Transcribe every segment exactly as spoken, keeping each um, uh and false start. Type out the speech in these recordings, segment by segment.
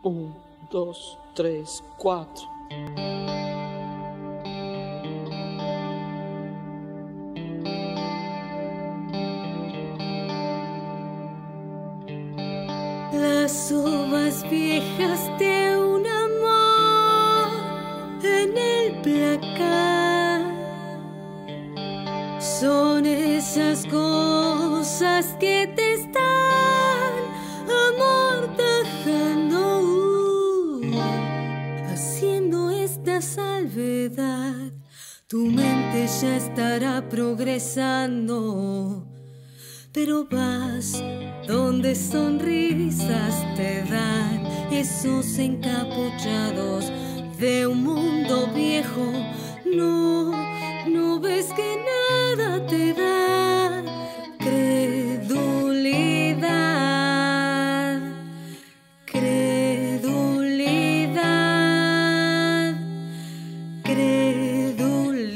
Un, dos, tres, cuatro. Las uvas viejas de un amor en el placar son esas cosas que te están amortajando, uh, haciendo esta salvedad. Tu mente ya estará progresando, pero vas donde sonrisas te dan esos encapuchados de un mundo viejo. No, no ves que nada te da credulidad, credulidad, credulidad.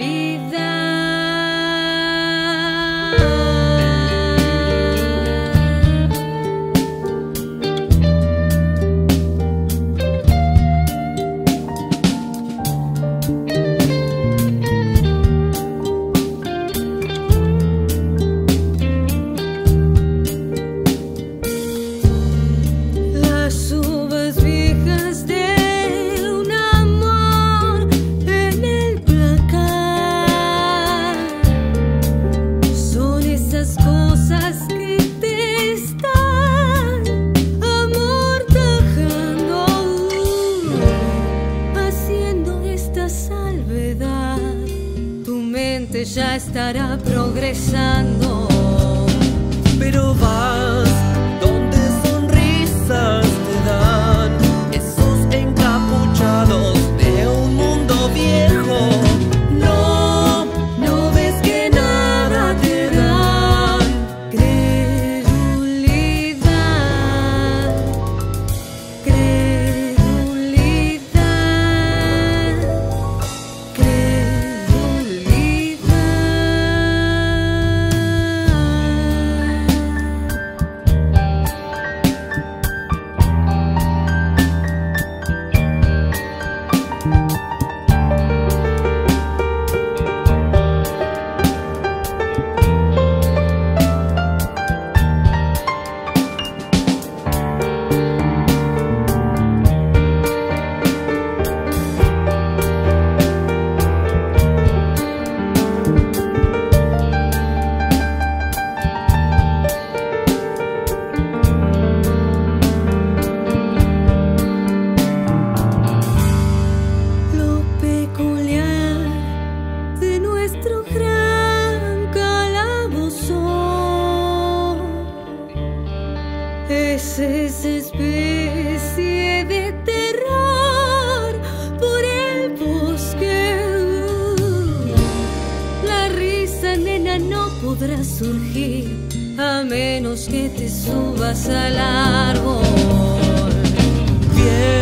Ya estará progresando, pero vas donde sonrisas te dan esos encapuchados de un mundo viejo. No, no ves que nada te dan credulidad, credulidad, credulidad. Es esa especie de terror por el bosque. La risa, nena, no podrá surgir a menos que te subas al árbol. Bien.